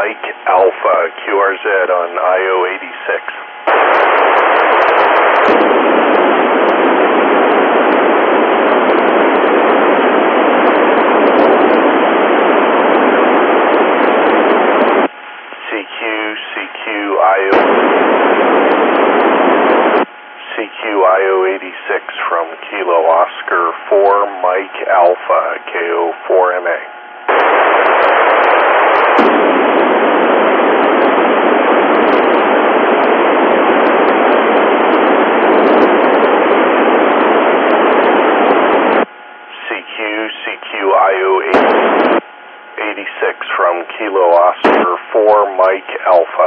Mike Alpha, QRZ on IO86. CQIO86 from Kilo Oscar 4 Mike Alpha, KO4MA. CQIO86 from Kilo Oscar 4 Mike Alpha.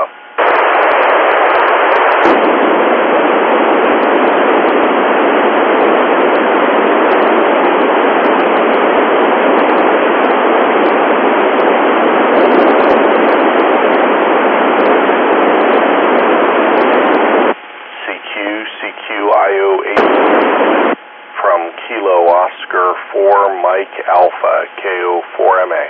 CQIO86 from Kilo Oscar 4 Mike Alpha, KO4MA.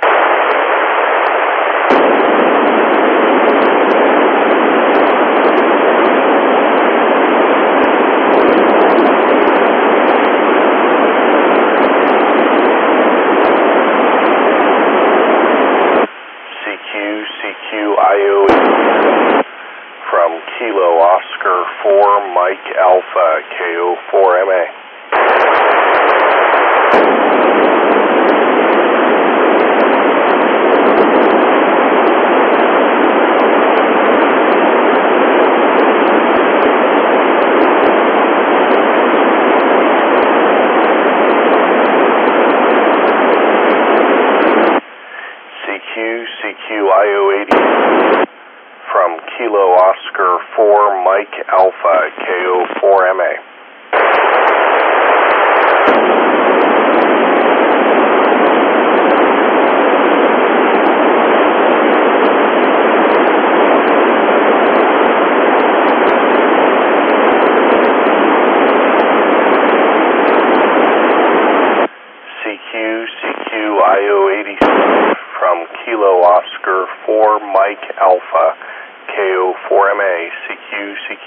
CQIO86 from Kilo Oscar 4 Mike Alpha, KO4MA. CQIO86 from Kilo Oscar 4 Mike Alpha, KO4MA. CQIO86 from Kilo Oscar 4 Mike Alpha, KO4MA, CQ.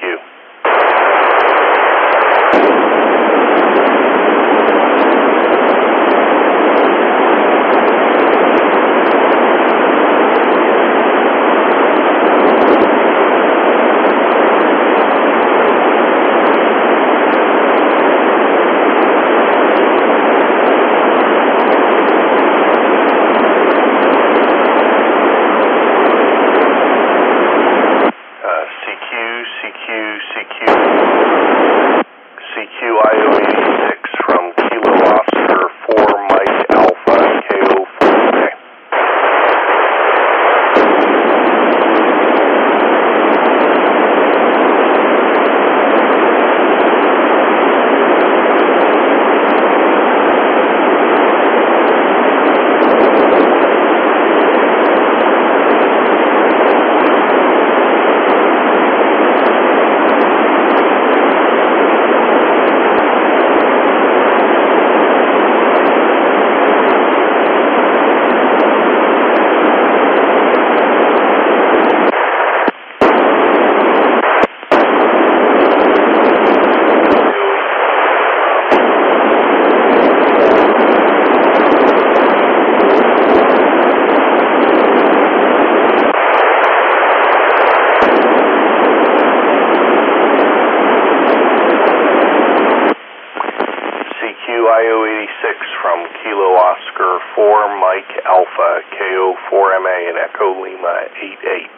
CQIO86 from Kilo Oscar 4 Mike Alpha, KO4MA. CQIO86 from Kilo Oscar 4 Mike Alpha, KO4MA and Echo Lima 88.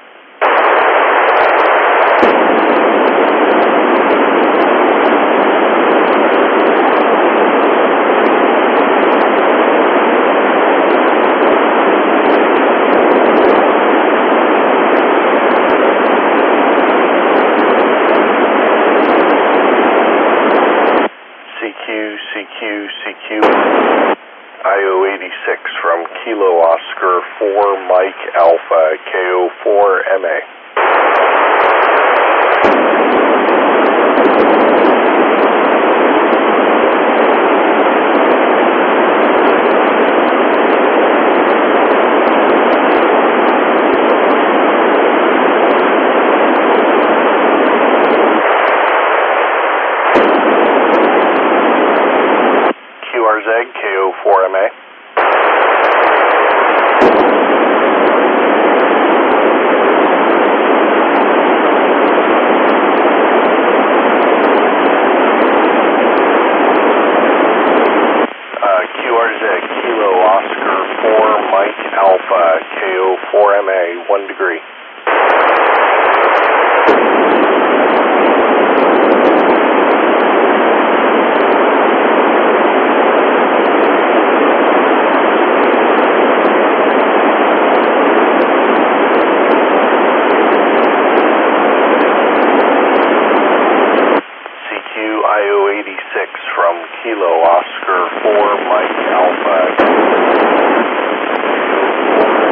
CQIO86 from Kilo Oscar 4 Mike Alpha, KO4MA. 4MA. QRZ Kilo Oscar 4 Mike Alpha KO4MA 1 degree. IO86 from Kilo Oscar 4 Mike Alpha.